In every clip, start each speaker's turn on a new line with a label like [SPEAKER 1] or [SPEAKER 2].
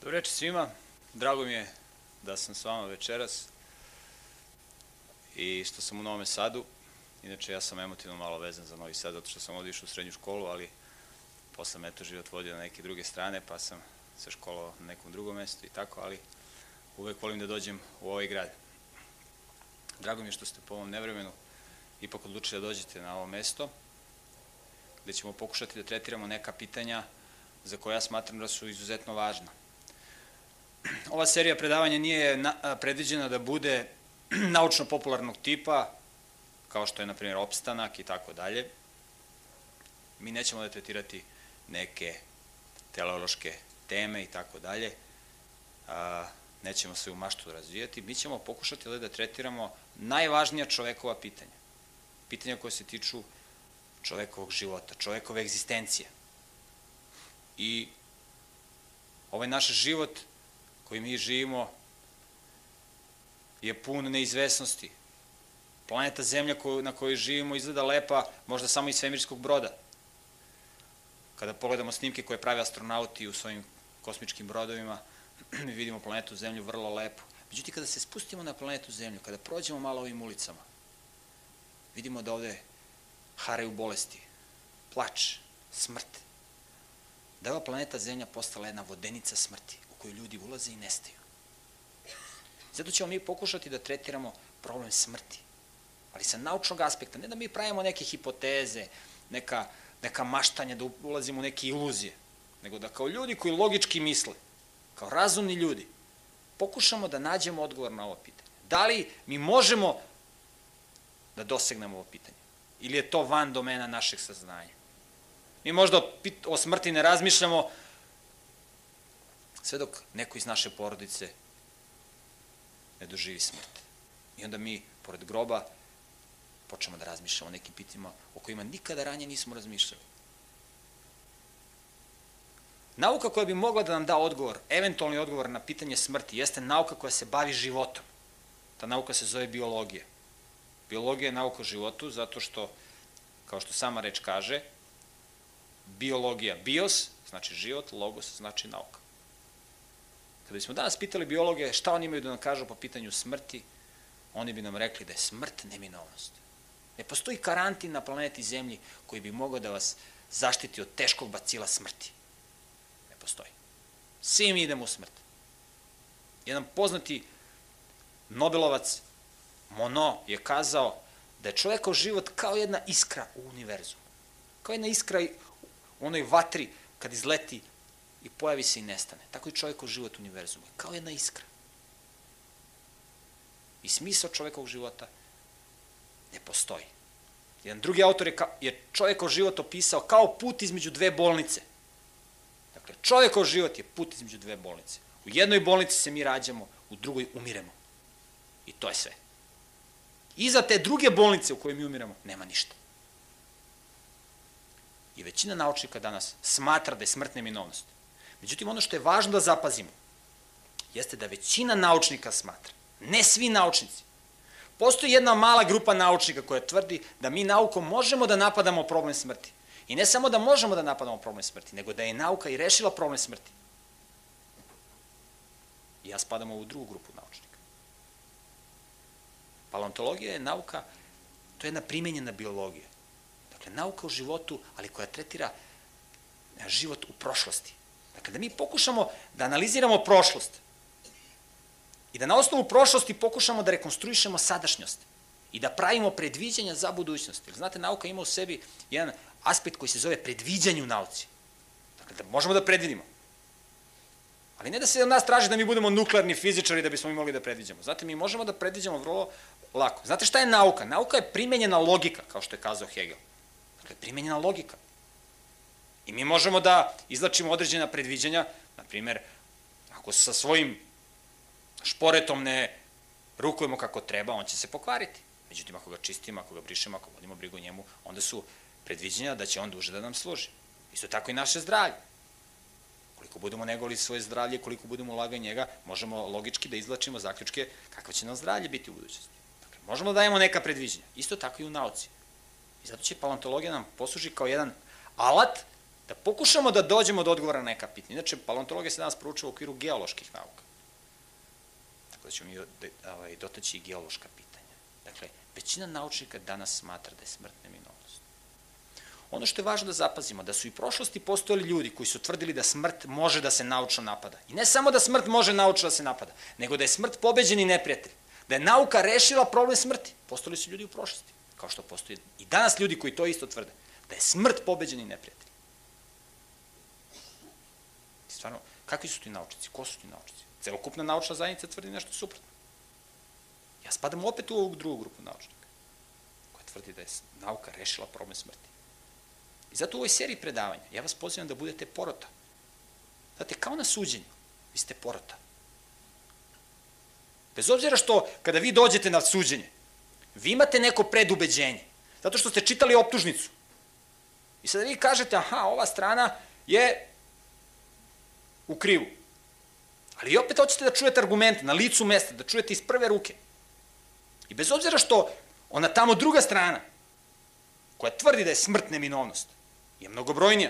[SPEAKER 1] Dobro večer svima, drago mi je da sam s vama večeras i što sam u Novom Sadu. Inače, ja sam emotivno malo vezan za Novi Sad, zato što sam ovdje išao u srednju školu, ali posle me to život vodio na neke druge strane, pa sam se školovao na nekom drugom mestu i tako, ali uvek volim da dođem u ovaj grad. Drago mi je što ste po ovom nevremenu ipak odlučili da dođete na ovo mesto, gde ćemo pokušati da tretiramo neka pitanja za koja ja smatram da su izuzetno važna. Ova serija predavanja nije predviđena da bude naučno-popularnog tipa, kao što je, na primjer, opstanak i tako dalje. Mi nećemo da tretirati neke teleološke teme i tako dalje, nećemo svoju maštu razvijati. Mi ćemo pokušati da tretiramo najvažnija čovekova pitanja. Pitanja koje se tiču čovekovog života, čovekove egzistencije. I ovaj naš život koji mi živimo je pun neizvesnosti. Planeta Zemlja na kojoj živimo izgleda lepa, možda samo iz svemirskog broda. Kada pogledamo snimke koje prave astronauti u svojim kosmičkim brodovima, mi vidimo planetu Zemlju vrlo lepo. Međutim, kada se spustimo na planetu Zemlju, kada prođemo malo ovim ulicama, vidimo da ovde haraju bolesti, plač, smrt. Da je ova planeta Zemlja postala jedna vodenica smrti u koju ljudi ulaze i nestaju. Zato ćemo mi pokušati da tretiramo problem smrti, ali sa naučnog aspekta, ne da mi pravimo neke hipoteze, neka maštanja, da ulazimo u neke iluzije, nego da kao ljudi koji logički misle, kao razumni ljudi, pokušamo da nađemo odgovor na ovo pitanje. Da li mi možemo da dosegnemo ovo pitanje? Ili je to van domena našeg saznanja? Mi možda o smrti ne razmišljamo sve dok neko iz naše porodice ne doživi smrt. I onda mi, pored groba, počnemo da razmišljamo o nekim pitanjima o kojima nikada ranije nismo razmišljali. Nauka koja bi mogla da nam da odgovor, eventualni odgovor na pitanje smrti, jeste nauka koja se bavi životom. Ta nauka se zove biologija. Biologija je nauka o životu zato što, kao što sama reč kaže, biologija, bios znači život, logos znači nauka. Kada bismo danas pitali biologe šta oni imaju da nam kažu po pitanju smrti, oni bi nam rekli da je smrt neminovnost. Ne postoji karantin na planeti Zemlji koji bi mogao da vas zaštiti od teškog bacila smrti. Ne postoji. Svi mi idemo u smrt. Jedan poznati Nobelovac, Monod, je kazao da je čovekov život kao jedna iskra u univerzumu. Kao jedna iskra u onoj vatri kad izleti i pojavi se i nestane. Tako je čovekov život u univerzumu. Kao jedna iskra. I smisao čovekovog života ne postoji. Jedan drugi autor je čovekov život opisao kao put između dve bolnice. Dakle, čovekov život je put između dve bolnice. U jednoj bolnici se mi rađamo, u drugoj umiremo. I to je sve. Iza te druge bolnice u kojoj mi umiremo nema ništa. I većina naučnika danas smatra da je smrt neminovnost. Međutim, ono što je važno da zapazimo jeste da većina naučnika smatra, ne svi naučnici. Postoji jedna mala grupa naučnika koja tvrdi da mi naukom možemo da napadamo problem smrti. I ne samo da možemo da napadamo problem smrti, nego da je nauka i rešila problem smrti. I ja spadam u ovu drugu grupu naučnika. Paleontologija je nauka, to je jedna primenjena biologija. Dakle, nauka o životu, ali koja tretira život u prošlosti. Dakle, da mi pokušamo da analiziramo prošlost i da na osnovu prošlosti pokušamo da rekonstruišemo sadašnjost i da pravimo predviđanja za budućnost. Jer, znate, nauka ima u sebi jedan aspekt koji se zove predviđanje u nauci. Dakle, da možemo da predvidimo. Ali ne da se od nas traži da mi budemo nuklearni fizičari da bismo mi mogli da predviđamo. Znate, mi možemo da predviđamo vrlo lako. Znate šta je nauka? Nauka je primenjena logika, kao što je kazao Hegel. Dakle, primenjena logika. I mi možemo da izlačimo određena predviđanja, na primer, ako sa svojim šporetom ne rukujemo kako treba, on će se pokvariti. Međutim, ako ga čistimo, ako ga brišemo, ako vodimo brigu o njemu, onda su predviđanja da će on duže da nam služi. Isto tako i naše zdravlje. Koliko budemo negovali svoje zdravlje, koliko budemo ulagali njega, možemo logički da izlačimo zaključke kakvo će nam zdravlje biti u budućnosti. Dakle, možemo da dajemo neka predviđanja. Isto tako i u nauci. I zato će paleontologija nam posluži kao jedan alat Da pokušamo da dođemo do odgovora na neka pitanja. Inače, paleontologija se danas proučava u okviru geoloških nauka. Tako da ćemo mi dotaći i geološka pitanja. Dakle, većina naučnika danas smatra da je smrt neminovnost. Ono što je važno da zapazimo, da su i u prošlosti postojali ljudi koji su tvrdili da smrt može da se naučno napada. I ne samo da smrt može naučno da se napada, nego da je smrt pobeđeni neprijatelj. Da je nauka rešila problem smrti. Postojali su ljudi u prošlosti, kao što postoji i danas ljudi koji to isto tvrde. Da je smrt pobeđeni neprijatelj. Stvarno, kakvi su ti naučnici? Ko su ti naučnici? Celokupna naučna zajednica tvrdi nešto suprotno. Ja spadam opet u ovu drugu grupu naučnika, koja tvrdi da je nauka rešila problem smrti. I zato u ovoj seriji predavanja ja vas pozivam da budete porota. Znate, kao na suđenju, vi ste porota. Bez obzira što, kada vi dođete na suđenje, vi imate neko predubeđenje, zato što ste čitali optužnicu. I sada vi kažete, aha, ova strana je u krivu. Ali vi opet hoćete da čujete argumente na licu mesta, da čujete iz prve ruke. I bez obzira što ona tamo druga strana, koja tvrdi da je smrt neminovnost, je mnogobrojnija.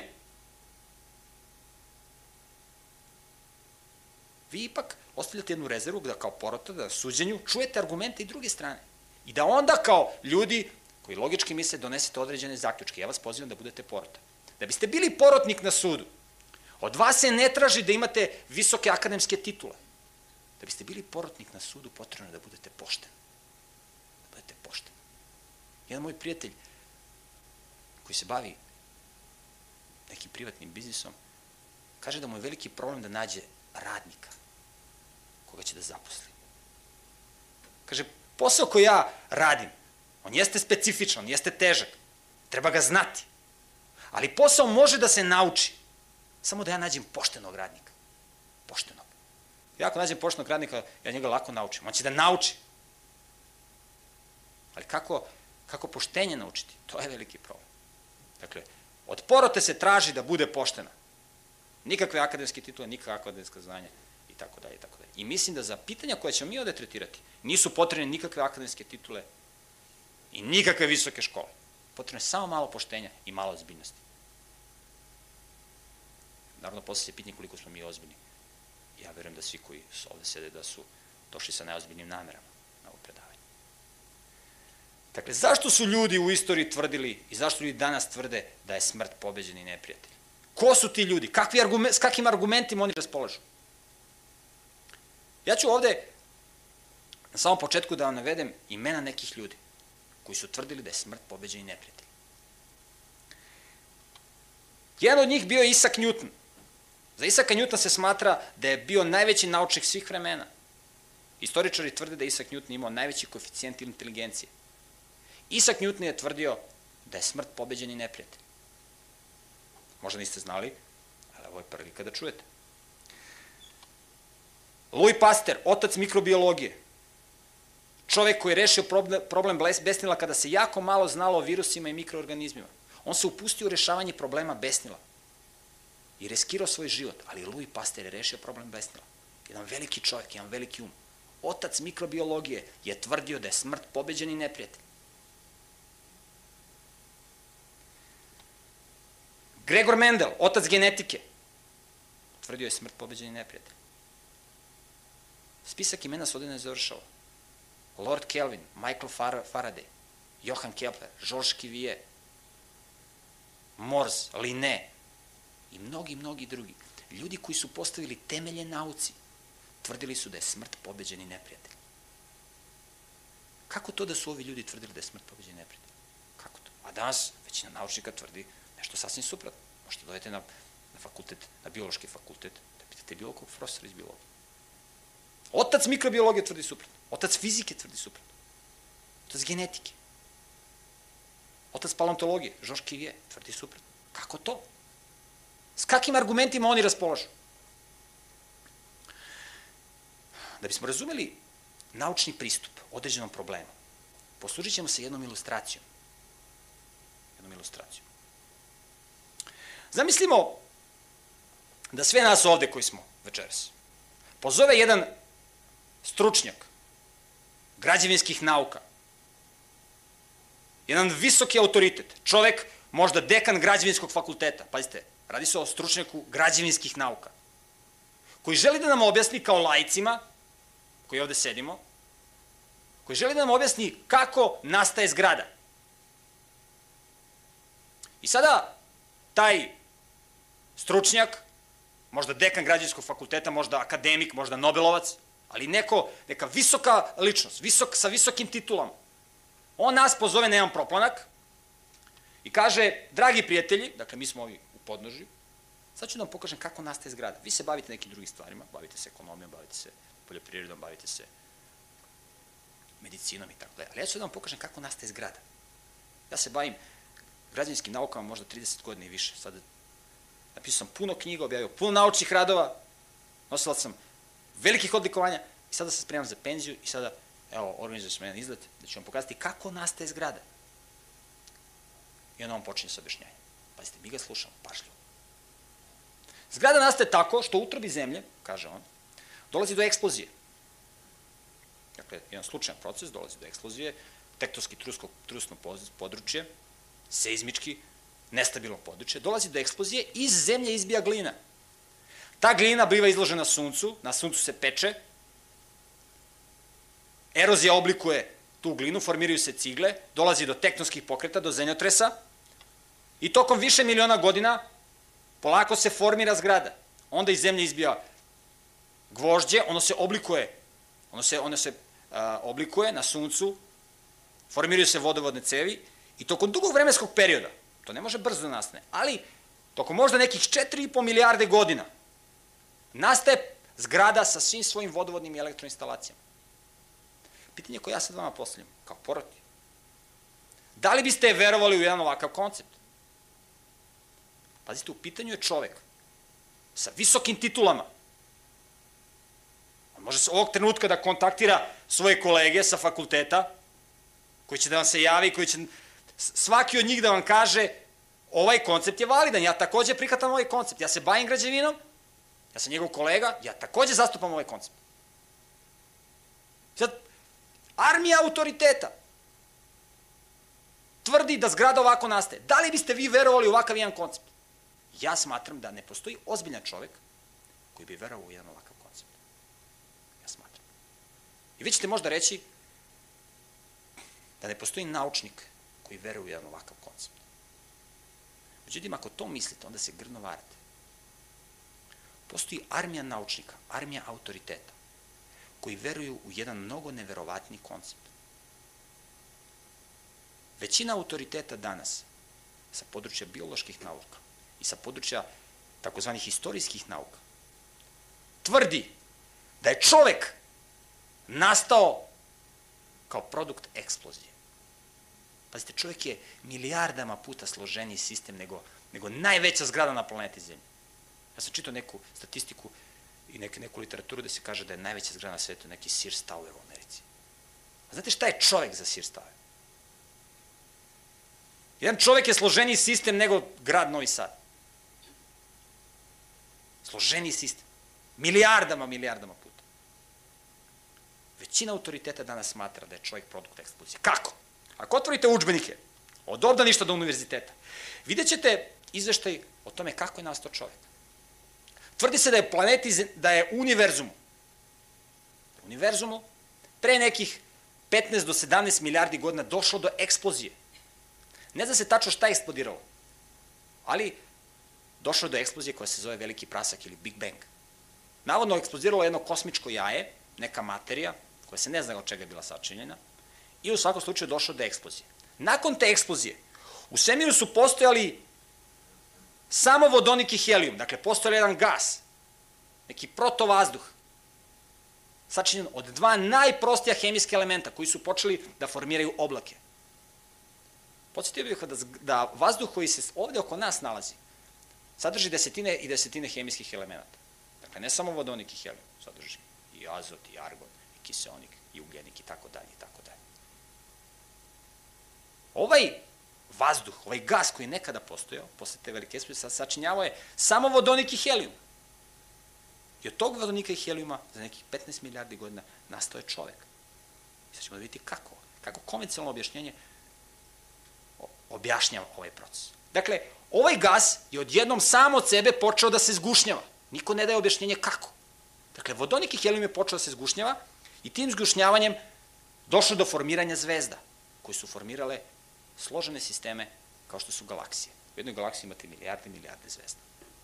[SPEAKER 1] Vi ipak ostavljate jednu rezervu da kao porota, da na suđenju čujete argumente i druge strane. I da onda kao ljudi koji logički misle donesete određene zaključke. Ja vas pozivam da budete porota. Da biste bili porotnik na sudu, od vas se ne traži da imate visoke akademske titule. Da biste bili porotnik na sudu, potrebno je da budete pošteni. Da budete pošteni. Jedan moj prijatelj koji se bavi nekim privatnim biznisom, kaže da mu je veliki problem da nađe radnika koga će da zaposli. Kaže, posao koji ja radim, on jeste specifičan, on jeste težak, treba ga znati, ali posao može da se nauči, samo da ja nađem poštenog radnika. Poštenog. Ja ako nađem poštenog radnika, ja njega lako naučim. On će da nauči. Ali kako poštenje naučiti? To je veliki problem. Dakle, od porote se traži da bude poštena. Nikakve akademske titule, nikakve akademska znanja i tako dalje, i tako dalje. I mislim da za pitanja koje ćemo mi ovde tretirati nisu potrebne nikakve akademske titule i nikakve visoke škole. Potrebno je samo malo poštenja i malo ozbiljnosti. Naravno, posle se pitanje koliko smo mi ozbiljni. Ja verujem da svi koji ovde sede da su došli sa najozbiljnim namerama na ovo predavanje. Dakle, zašto su ljudi u istoriji tvrdili i zašto ljudi danas tvrde da je smrt pobeđeni neprijatelj? Ko su ti ljudi? S kakvim argumentima oni raspolažu? Ja ću ovde na samom početku da vam navedem imena nekih ljudi koji su tvrdili da je smrt pobeđeni neprijatelj. Jedan od njih bio je Isaac Newton. Za Isaaca Newtona se smatra da je bio najveći naučnik svih vremena. Istoričari tvrde da je Isaac Newton imao najveći koeficijent inteligencije. Isaac Newton je tvrdio da je smrt pobeđeni neprijatelj. Možda niste znali, ali ovo je prilika da čujete. Louis Pasteur, otac mikrobiologije. Čovek koji je rešio problem besnila kada se jako malo znalo o virusima i mikroorganizmima. On se upustio u rešavanje problema besnila i riskirao svoj život, ali Louis Pasteur je rešio problem besnila. Jedan veliki čovjek, jedan veliki um. Otac mikrobiologije je tvrdio da je smrt pobeđeni neprijatelj. Gregor Mendel, otac genetike, tvrdio je smrt pobeđeni neprijatelj. Spisak imena se ovde ne završava. Lord Kelvin, Michael Faraday, Johann Kepler, Georges Cuvier, Morse, Linné i mnogi drugi. Ljudi koji su postavili temelje nauci, tvrdili su da je smrt pobeđeni neprijatelj. Kako to da su ovi ljudi tvrdili da je smrt pobeđeni neprijatelj? Kako to? A danas većina naučnika tvrdi nešto sasvim suprotno. Možete dojete na fakultet, na biološki fakultet, da pitate bilo kog profesora iz biologije. Otac mikrobiologije tvrdi suprotno. Otac fizike tvrdi suprotno. Otac genetike. Otac paleontologije, Georges Cuvier, tvrdi suprotno. Kako to? S kakvim argumentima oni raspolažu? Da bismo razumeli naučni pristup određenom problemu, poslužit ćemo se jednom ilustracijom. Zamislimo da sve nas ovde koji smo večeras pozove jedan stručnjak građevinskih nauka, jedan visoki autoritet, čovek, možda dekan građevinskog fakulteta, pazite, Radi se o stručnjaku građevinskih nauka, koji želi da nam objasni kao laicima, koji ovde sedimo, koji želi da nam objasni kako nastaje zgrada. I sada taj stručnjak, možda dekan građevinskog fakulteta, možda akademik, možda Nobelovac, ali neka visoka ličnost, sa visokim titulama, on nas pozove na jedan proplanak i kaže, dragi prijatelji, dakle mi smo ovi u podnožju, sad ću da vam pokažem kako nastaje zgrada. Vi se bavite nekim drugim stvarima, bavite se ekonomijom, bavite se poljoprivredom, bavite se medicinom i tako dalje. Ali ja ću da vam pokažem kako nastaje zgrada. Ja se bavim građevinskim naukama možda 30 godina i više. Sad napisao sam puno knjiga, objavio puno naučnih radova, nosilac sam velikih odlikovanja i sada se spremam za penziju i sada, evo, organizujem sam jedan izlet da ću vam pokazati kako nastaje zgrada. I onda on počinje sa objašnjanjem. Pazite, mi ga slušamo pažljivo. Zgrada nastaje tako što u utrobi zemlje, kaže on, dolazi do eksplozije. Dakle, jedan slučajan proces, dolazi do eksplozije, tektonski trusno područje, seizmički, nestabilno područje, dolazi do eksplozije, iz zemlje izbija glina. Ta glina biva izložena suncu, na suncu se peče, erozija oblikuje tu glinu, formiraju se cigle, dolazi do tektonskih pokreta, do zemljotresa i tokom više miliona godina polako se formira zgrada. Onda iz zemlje izbija gvožđe, ono se oblikuje na suncu, formiraju se vodovodne cevi i tokom dugog vremenskog perioda, to ne može brzo da nastane, ali tokom možda nekih 4,5 milijarde godina nastaje zgrada sa svim svojim vodovodnim i elektroinstalacijama. Pitanje koje ja sad vama postavljam, kao poroti, da li biste verovali u jedan ovakav koncept? Pazite, u pitanju je čovek sa visokim titulama. On može ovog trenutka da kontaktira svoje kolege sa fakulteta, koji će da vam se javi, koji će svaki od njih da vam kaže ovaj koncept je validan, ja takođe prihvatam ovaj koncept, ja se bavim građevinom, ja sam njegov kolega, ja takođe zastupam ovaj koncept. Sad, armija autoriteta tvrdi da zgrada ovako nastaje. Da li biste vi verovali u ovakav jedan koncept? Ja smatram da ne postoji ozbiljan čovek koji bi verovao u jedan ovakav koncept. Ja smatram. I vi ćete možda reći da ne postoji naučnik koji veruje u jedan ovakav koncept. Međutim, ako to mislite, onda se grdno varate. Postoji armija naučnika, armija autoriteta, koji veruju u jedan mnogo neverovatni koncept. Većina autoriteta danas sa područja bioloških nauka i sa područja takozvanih istorijskih nauka tvrdi da je čovek nastao kao produkt eksplozije. Pazite, čovek je milijardama puta složeniji sistem nego najveća zgrada na planeti Zemlji. Ja sam čitao neku statistiku i neku literaturu da se kaže da je najveća zgrada na svetu neki Sears Tower u Americi. A znate šta je čovek za Sears Tower? Jedan čovek je složeniji sistem nego grad Novi Sad. Složeniji sistem. Milijardama puta. Većina autoriteta danas smatra da je čovjek produkt eksplozije. Kako? Ako otvorite udžbenike od obdaništa do univerziteta, vidjet ćete izveštaj o tome kako je nastao čovjek. Tvrdi se da je univerzumu pre nekih 15 do 17 milijardi godina došlo do eksplozije. Ne zna se tačno šta je eksplodiralo, ali došlo je do eksplozije koja se zove veliki prasak ili Big Bang. Navodno eksplodiralo jedno kosmičko jaje, neka materija, koja se ne zna od čega je bila sačinjena, i u svakom slučaju došlo do eksplozije. Nakon te eksplozije, u svemiru su postojali samo vodonik i helijum, dakle, postojao jedan gas, neki protovazduh, sačinjen od dva najprostija hemijska elementa koji su počeli da formiraju oblake. Podsjetio bih da vazduh koji se ovde oko nas nalazi sadrži desetine i desetine hemijskih elemenata. Dakle, ne samo vodonik i helijum, sadrži i azot, i argon, i kiseonik, i ugljenik, i tako dalje, i tako dalje. Ovaj vazduh, ovaj gas koji je nekada postojao, posle te velike eksplozije, sačinjavao je samo vodonik i helijum. I od tog vodonika i helijuma za nekih 15 milijardi godina nastao je čovek. I sad ćemo da vidjeti kako konvencionalno objašnjenje objašnjava ovaj proces. Dakle, ovaj gas je odjednom sam od sebe počeo da se zgušnjava. Niko ne daje objašnjenje kako. Dakle, vodonik i helijum je počeo da se zgušnjava i tim zgušnjavanjem došlo do formiranja zvezda, koje su formirale složene sisteme kao što su galaksije. U jednoj galaksiji imate milijarde i milijarde zvezda.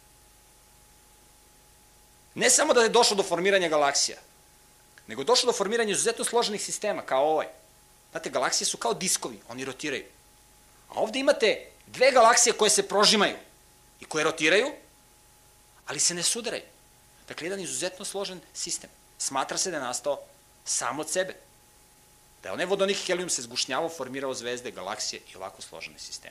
[SPEAKER 1] Ne samo da je došlo do formiranja galaksija, nego je došlo do formiranja izuzetno složenih sistema, kao ovaj. Znate, galaksije su kao diskovi, oni rotiraju. A ovde imate dve galaksije koje se prožimaju i koje rotiraju, ali se ne sudaraju. Dakle, jedan izuzetno složen sistem. Smatra se da je nastao sam od sebe. Da je onaj vodonik i helijum se zgušnjavao, formirao zvezde, galaksije i ovako složene sisteme.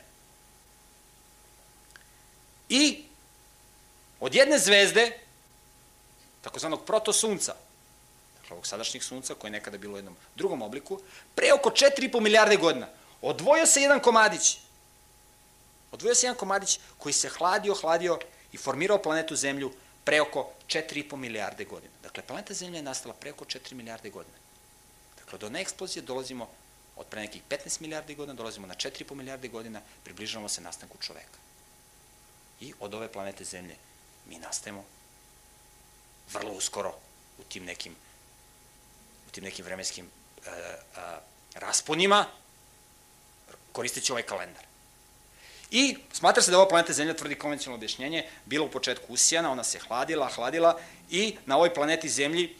[SPEAKER 1] I od jedne zvezde, takozvanog protosunca, dakle ovog sadašnjeg sunca koje je nekada bilo u jednom drugom obliku, pre oko 4,5 milijarde godina odvojio se jedan komadić. Odvojio se jedan komadić koji se hladio i formirao planetu Zemlju pre oko 4,5 milijarde godina. Dakle, planeta Zemlja je nastala pre oko 4 milijarde godina. Dakle, do neeksplozije dolazimo od pre nekih 15 milijardi godina, dolazimo na 4,5 milijarde godina, približavamo se nastanku čoveka. I od ove planete Zemlje mi nastajemo vrlo uskoro u tim nekim vremenskim rasponima, koristeći ovaj kalendar. I smatra se da ova planeta Zemlja, tvrdi konvencionalno objašnjenje, bila u početku usijana, ona se hladila i na ovoj planeti Zemlji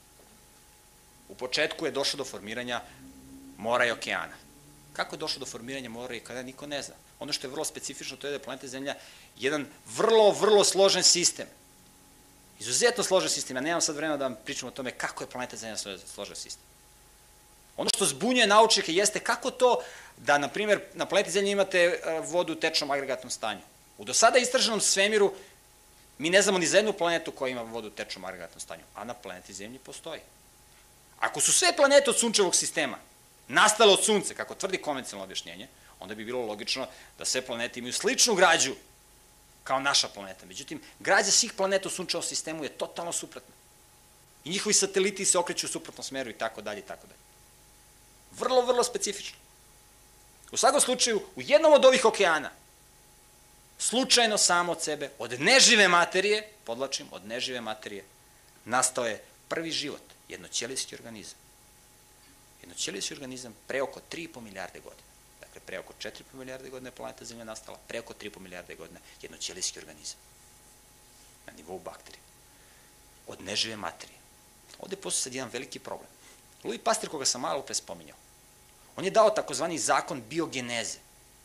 [SPEAKER 1] u početku je došlo do formiranja mora i okeana. Kako je došlo do formiranja mora i okeana, niko ne zna. Ono što je vrlo specifično, to je da je planeta Zemlja jedan vrlo složen sistem. Izuzetno složen sistem. Ja nemam sad vremena da vam pričam o tome kako je planeta Zemlja složen sistem. Ono što zbunjuje naučnike jeste kako to da, na primjer, na planeti Zemlji imate vodu u tečnom agregatnom stanju. U do sada istraženom svemiru mi ne znamo ni za jednu planetu koja ima vodu u tečnom agregatnom stanju, a na planeti Zemlji postoji. Ako su sve planete od sunčevog sistema nastale od sunce, kako tvrdi konvencionalno objašnjenje, onda bi bilo logično da sve planete imaju sličnu građu kao naša planeta. Međutim, građa svih planeta u sunčevom sistemu je totalno suprotna. I njihovi sateliti se okreću u suprotnom smeru i tako dalje i tako dalje. Vrlo specifično. U svakom slučaju, u jednom od ovih okeana, slučajno samo od sebe, od nežive materije, podlačim, od nežive materije, nastao je prvi život, jednoćelijski organizam. Jednoćelijski organizam pre oko 3,5 milijarde godina. Dakle, pre oko 4,5 milijarde godina je planeta Zemlja nastala, pre oko 3,5 milijarde godina jednoćelijski organizam. Na nivou bakterije. Od nežive materije. Ovde postoji sad jedan veliki problem. Louis Pasteur, koga sam malo pre spominjao, on je dao takozvani zakon biogeneze.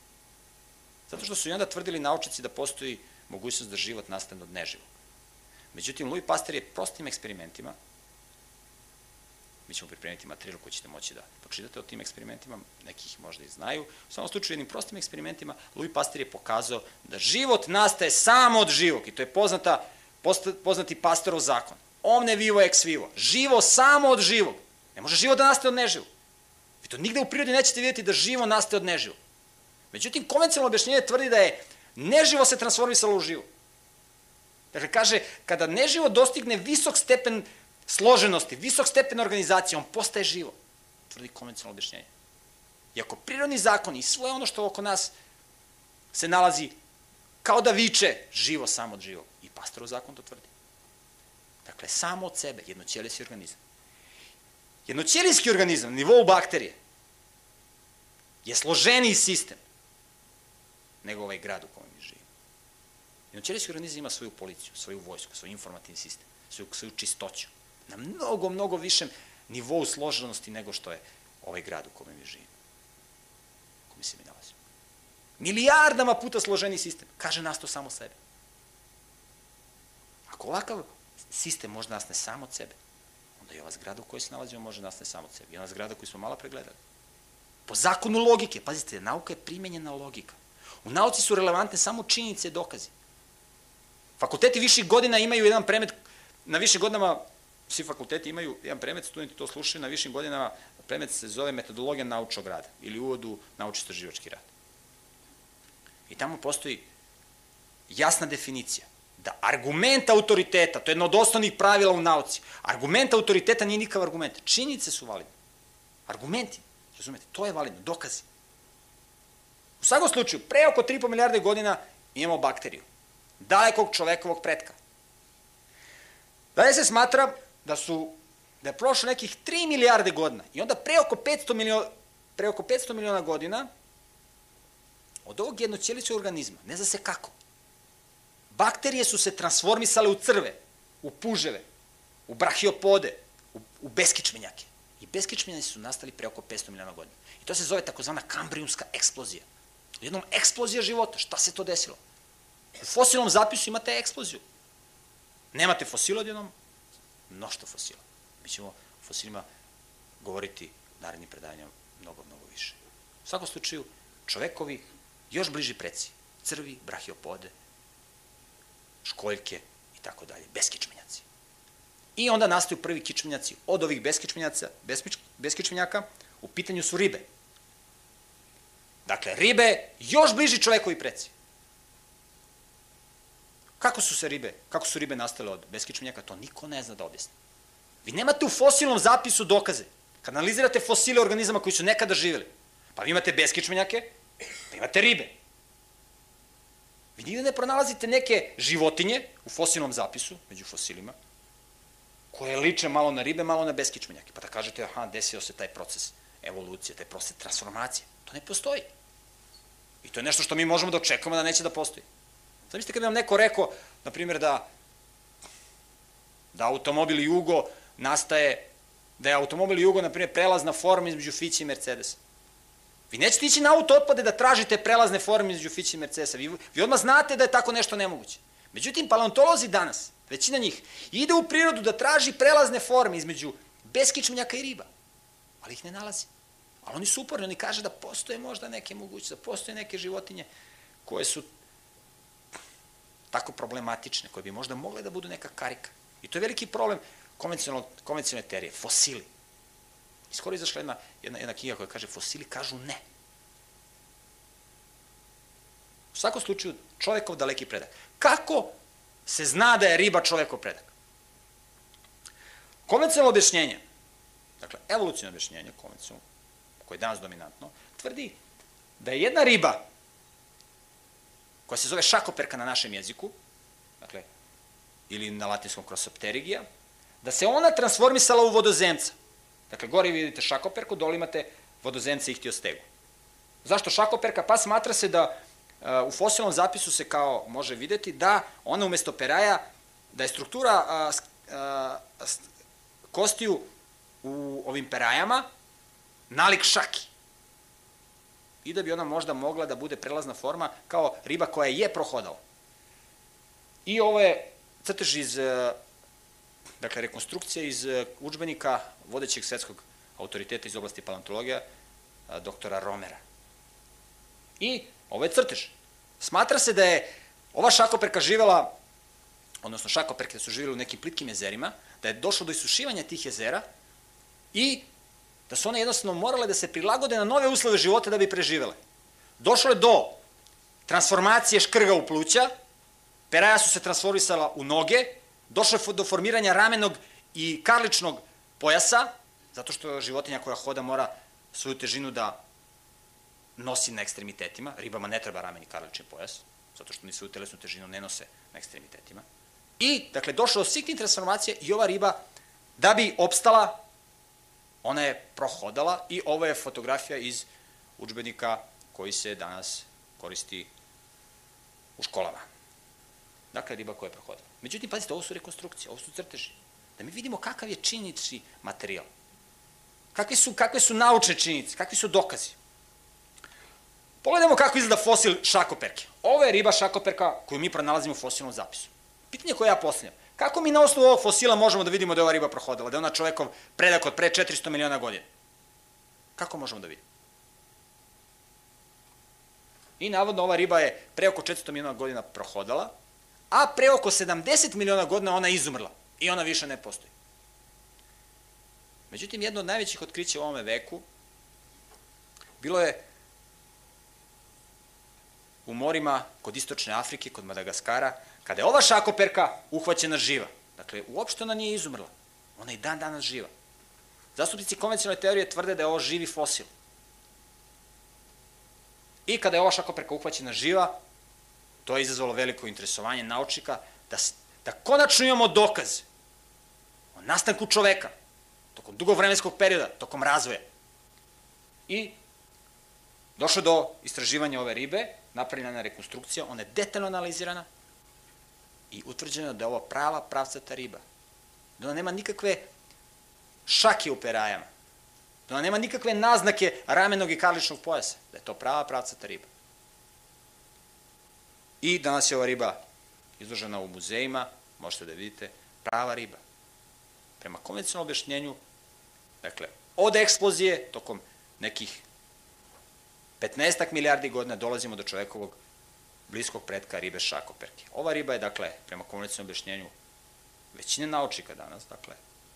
[SPEAKER 1] Zato što su i onda tvrdili naučnici da postoji mogućnost da život nastane od neživog. Međutim, Louis Pasteur je prostim eksperimentima, mi ćemo pripremiti materijal koji ćete moći da počitate o tim eksperimentima, neki ih možda i znaju. U samom slučaju, jednim prostim eksperimentima, Louis Pasteur je pokazao da život nastaje samo od živog, i to je poznati Pasteurov zakon. Omne vivo ex vivo. Živo samo od živog. Ne može živo da nastaje od neživog. Vi to nigde u prirodi nećete vidjeti da živo nastaje od neživog. Međutim, konvencionalno objašnjenje tvrdi da je neživo se transformisalo u živo. Dakle, kaže, kada neživo dostigne visok stepen složenosti, visok stepen organizacije, on postaje živo. Tvrdi konvencionalno objašnjenje. Iako prirodni zakon i sve ono što oko nas se nalazi kao da viče živo samo od živog. I Pasteurov zakon to tvrdi. Dakle, samo od sebe, jednoćelijski organizam. Jednoćelijski organizam, na nivou bakterije, je složeniji sistem nego ovaj grad u kojem mi živimo. Jednoćelijski organizam ima svoju policiju, svoju vojsku, svoj informativni sistem, svoju čistoću, na mnogo višem nivou složenosti nego što je ovaj grad u kome mi živimo, u kome se mi nalazimo. Milijardama puta složeniji sistem, kaže nas to samo sebe. Ako ovakav sistem može nastane samo od sebe, onda i ova zgrada u kojoj se nalazimo može nastane samo od sebe. I ona zgrada koju smo malo pregledali. Po zakonu logike, pazite, nauka je primenjena logika. U nauci su relevantne samo činjenice i dokazi. Fakulteti viših godina imaju jedan predmet, na višim godinama svi fakulteti imaju jedan predmet, studenti to slušaju, na višim godinama predmet se zove metodologija naučnog rada ili uvod u naučno-istraživački rad. I tamo postoji jasna definicija da argument autoriteta, to je jedno od osnovnih pravila u nauci, argument autoriteta nije nikav argument, činjenice su validne. Argumenti, razumete, to je validno, dokazi. U svakom slučaju, pre oko 3,5 milijarde godina imamo bakteriju, dalekog čovekovog pretka. Dalje se smatra da je prošlo nekih 3 milijarde godina i onda pre oko 500 miliona godina od ovog jednoćelijskog organizma, ne zna se kako, bakterije su se transformisale u crve, u puževe, u brahiopode, u beskičmenjake. I beskičmenjaci su nastali pre oko 500 miliona godina. I to se zove takozvana kambrijumska eksplozija. Jednom eksplozija života. Šta se to desilo? U fosilnom zapisu imate eksploziju. Nemate fosila odjednom, mnoštvo fosila. Mi ćemo o fosilima govoriti u narednim predavanjama mnogo više. U svakom slučaju, čovekovi još bliži preci, crvi, brahiopode, školjke i tako dalje, beskičmenjaci. I onda nastaju prvi kičmenjaci od ovih beskičmenjaka, u pitanju su ribe. Dakle, ribe još bliži čovekovi preci. Kako su ribe nastale od beskičmenjaka, to niko ne zna da objasni. Vi nemate u fosilnom zapisu dokaze. Kad analizirate fosile organizama koji su nekada živjeli, pa vi imate beskičmenjake, pa imate ribe. Vi nigde ne pronalazite neke životinje u fosilnom zapisu, među fosilima, koje liče malo na ribe, malo na beskičmenjake. Pa da kažete, aha, desio se taj proces evolucije, taj proces transformacije. To ne postoji. I to je nešto što mi možemo da očekujemo da neće da postoji. Zamislite kad bi nam neko rekao, na primjer, da automobil Jugo nastaje, da je automobil Jugo, na primjer, prelazna forma između Fića i Mercedesa. Vi nećete ići na auto otpade da tražite prelazne forme između Fića i Mercedesa. Vi odmah znate da je tako nešto nemoguće. Međutim, paleontolozi danas, većina njih, ide u prirodu da traži prelazne forme između beskičmenjaka i riba, ali ih ne nalazi. Ali oni su uporni, oni kaže da postoje možda neke mogućnosti, da postoje neke životinje koje su tako problematične, koje bi možda mogle da budu neka karika. I to je veliki problem konvencionalne teorije, fosili. Skoro izašla jedna knjiga koja kaže fosili kažu ne. U svakom slučaju, čovekov daleki predak. Kako se zna da je riba čovekov predak? Konvencionalno objašnjenje, dakle, evolucionalno objašnjenje, konvencionalno, koje je danas dominantno, tvrdi da je jedna riba, koja se zove šakoperka na našem jeziku, dakle, ili na latinskom Crossopterygija, da se ona transformisala u vodozemca. Dakle, gore vidite šakoperku, dole imate vodozemca ihtiostegu. Zašto šakoperka? Pa smatra se da u fosilnom zapisu se kao može videti da ona umesto peraja, da je struktura kostiju u ovim perajama nalik šaki. I da bi ona možda mogla da bude prelazna forma kao riba koja je prohodala. I ovo je crtež iz, dakle, rekonstrukcija iz udžbenika vodećeg svetskog autoriteta iz oblasti paleontologija, doktora Romera. I ovo je crtež. Smatra se da je ova šakoperka živela, odnosno šakoperke su živjeli u nekim plitkim jezerima, da je došlo do isušivanja tih jezera i da su one jednostavno morale da se prilagode na nove uslove života da bi preživele. Došlo je do transformacije škrga u pluća, peraja su se transformisala u noge, došlo je do formiranja ramenog i karličnog pojasa, zato što životinja koja hoda mora svoju težinu da nosi na ekstremitetima. Ribama ne treba ramen i karlični pojas, zato što ni svoju telesnu težinu ne nose na ekstremitetima. I, dakle, došlo do svih tih transformacija i ova riba, da bi opstala, ona je prohodala i ovo je fotografija iz udžbenika koji se danas koristi u školama. Dakle, riba koja je prohodala. Međutim, pazite, ovo su rekonstrukcije, ovo su crteži. Da mi vidimo kakav je činjenični materijal. Kakve su naučne činjenice, kakvi su dokazi. Pogledajmo kako izgleda fosil šakoperke. Ovo je riba šakoperka koju mi pronalazimo u fosilnom zapisu. Pitanje koje ja postavljam. Kako mi na osnovu ovog fosila možemo da vidimo da je ova riba prohodala, da je ona čovekov predak od pre 400 miliona godina? Kako možemo da vidimo? I navodno ova riba je pre oko 400 miliona godina prohodala, a pre oko 70 miliona godina ona je izumrla i ona više ne postoji. Međutim, jedno od najvećih otkrića u ovome veku bilo je u morima kod istočne Afrike, kod Madagaskara, kada je ova šakoperka uhvaćena živa. Dakle, uopšte ona nije izumrla. Ona je dan danas živa. Zastupnici konvencionalne teorije tvrde da je ovo živi fosil. I kada je ova šakoperka uhvaćena živa, to je izazvalo veliko interesovanje naučnika da konačno imamo dokaz o nastanku čoveka tokom dugovremenskog perioda, tokom razvoja. I došlo do istraživanja ove ribe, napravljena rekonstrukcija, ona je detaljno analizirana i utvrđeno da je ovo prava pravcata riba. Da ona nema nikakve šake u perajama, da ona nema nikakve naznake ramenog i karličnog pojasa, da je to prava pravcata riba. I danas je ova riba izložena u muzejima, možete da vidite, prava riba. Prema konvencionalnom objašnjenju, dakle, od eksplozije, tokom nekih 15 milijardi godina dolazimo do čovekovog bliskog pretka ribe šakoperke. Ova riba je, dakle, prema konvencionalnom objašnjenju većine naučnika danas, dakle,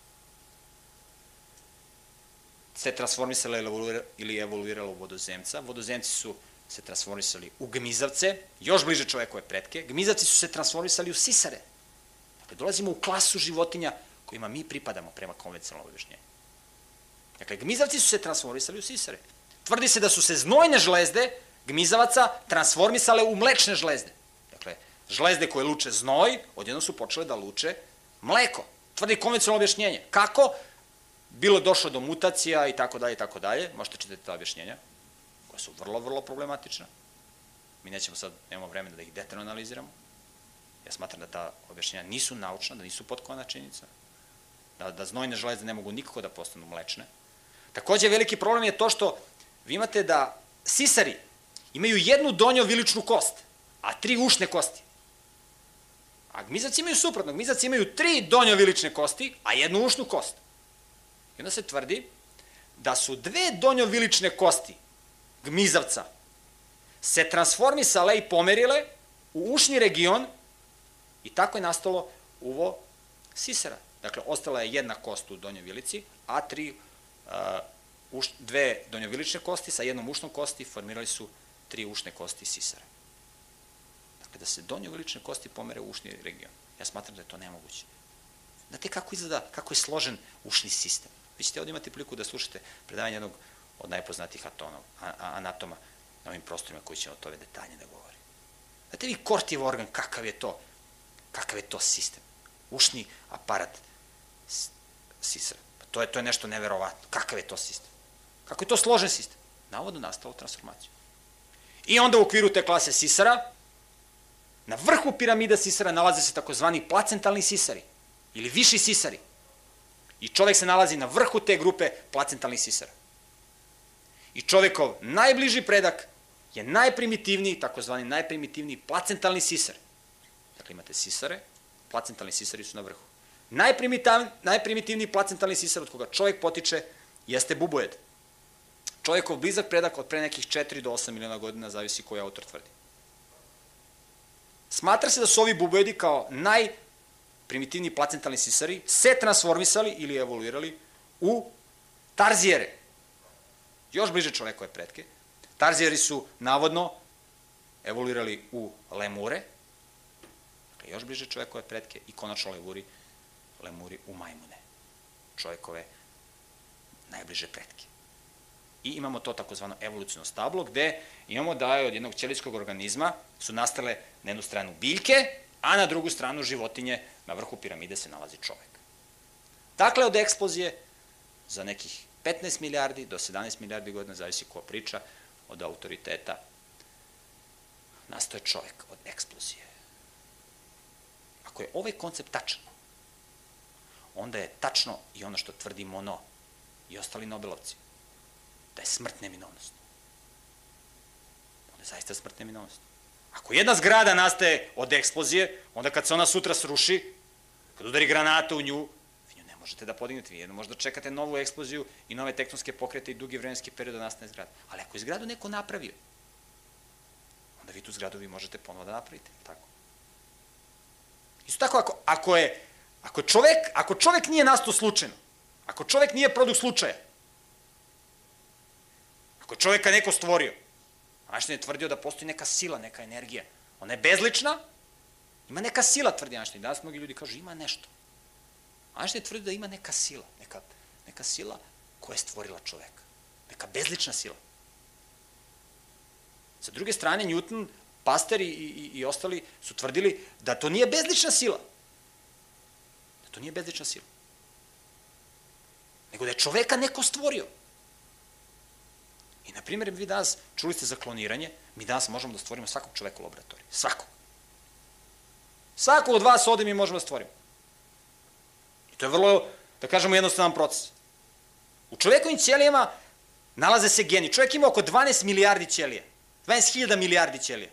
[SPEAKER 1] se transformisala ili evoluirala u vodozemca. Vodozemci su se transformisali u gmizavce, još bliže čovekove pretke. Gmizavci su se transformisali u sisare. Dakle, dolazimo u klasu životinja kojima mi pripadamo prema konvencionalnom objašnjenju. Dakle, gmizavci su se transformisali u sisare. Tvrdi se da su se znojne žlezde gmizavaca transformisale u mlečne žlezde. Dakle, žlezde koje luče znoj, odjednom su počele da luče mleko. Tvrdi konvencionalno objašnjenje. Kako? Bilo došlo do mutacija i tako dalje i tako dalje. Možete čitati ta objašnjenja, koja su vrlo, vrlo problematična. Mi nećemo sad, nemamo vremena da ih detaljno analiziramo. Ja smatram da ta objašnjenja nisu naučna, da nisu potkovana činjenica, da znojne žlezde ne mogu nikako da postanu mlečne. Takođe, veliki problem je to što vi imate da sisari imaju jednu donjo-viličnu kost, a 3 ušne kosti. A gmizavci imaju suprotno. Gmizavci imaju 3 donjo-vilične kosti, a jednu ušnu kost. I onda se tvrdi da su 2 donjo-vilične kosti gmizavca se transformisale i pomerile u ušni region i tako je nastalo uvo sisara. Dakle, ostala je jedna kost u donjoj vilici, a 2 donjovilične kosti sa jednom ušnom kosti formirali su 3 ušne kosti sisara. Dakle, da se donjovilične kosti pomere u ušni region. Ja smatram da je to nemoguće. Znate kako izgleda, kako je složen ušni sistem? Vi ćete ovdje imati priliku da slušate predavanje jednog od najpoznatijih anatoma na ovim prostorima koji će o tome detaljnije da govori. Znate vi Kortijev organ, kakav je to sistem? Ušni aparat sisara. To je nešto neverovatno. Kakav je to sistem? Kako je to složen sistem? Navodno nastalo transformaciju. I onda u okviru te klase sisara, na vrhu piramida sisara nalaze se takozvani placentalni sisari ili viši sisari. I čovek se nalazi na vrhu te grupe placentalnih sisara. I čovekov najbliži predak je najprimitivniji, takozvani najprimitivniji placentalni sisar. Dakle, imate sisare, placentalni sisari su na vrhu. Najprimitivniji placentalni sisar od koga čovek potiče jeste bubojed. Čovekov blizak predak od pre nekih 4 do 8 miliona godina, zavisi koji autor tvrdi. Smatra se da su ovi bubojedi kao najprimitivniji placentalni sisari se transformisali ili evoluirali u tarzijere. Još bliže čovekove pretke. Tarzijeri su navodno evoluirali u lemure, dakle još bliže čovekove pretke i konačno lemuri u majmune, čovekove najbliže pretke. I imamo to takozvano evoluciono stablo gde imamo da je od jednog ćelijskog organizma su nastale na jednu stranu biljke, a na drugu stranu životinje, na vrhu piramide se nalazi čovek. Dakle, od eksplozije za nekih 15 milijardi do 17 milijardi godina, zavisi ko priča, od autoriteta, nastoje čovek od eksplozije. Ako je ovaj koncept tačan, onda je tačno i ono što tvrdi Monod i ostali Nobelovci, da je smrt neminovnost. Onda je zaista smrt neminovnost. Ako jedna zgrada nastaje od eksplozije, onda kad se ona sutra sruši, kad udari granata u nju, vi nju ne možete da podignete, vi jedno možda čekate novu eksploziju i nove tektonske pokrete i dugi vremenski period da nastane zgrada. Ali ako je zgradu neko napravio, onda vi tu zgradu vi možete ponovo da napravite, tako? Isto tako, ako čovek nije nastao slučajno, ako čovek nije produkt slučaja, ako je čoveka neko stvorio, Einstein je tvrdio da postoji neka sila, neka energija. Ona je bezlična, ima neka sila, tvrdi Einstein. Danas mnogi ljudi kažu ima nešto. Einstein je tvrdio da ima neka sila, neka sila koja je stvorila čoveka. Neka bezlična sila. Sa druge strane, Newton, Pasteur i ostali su tvrdili da to nije bezlična sila. Da to nije bezlična sila. Nego da je čoveka neko stvorio. I, na primjer, vi danas čuli ste za kloniranje, mi danas možemo da stvorimo svakog čoveka u laboratoriji. Svakog. Svakog od vas ovde mi možemo da stvorimo. I to je vrlo, da kažemo, jednostavan proces. U čovekovim ćelijama nalaze se geni. Čovjek ima oko 12 milijardi ćelija. 12.000 milijardi ćelija.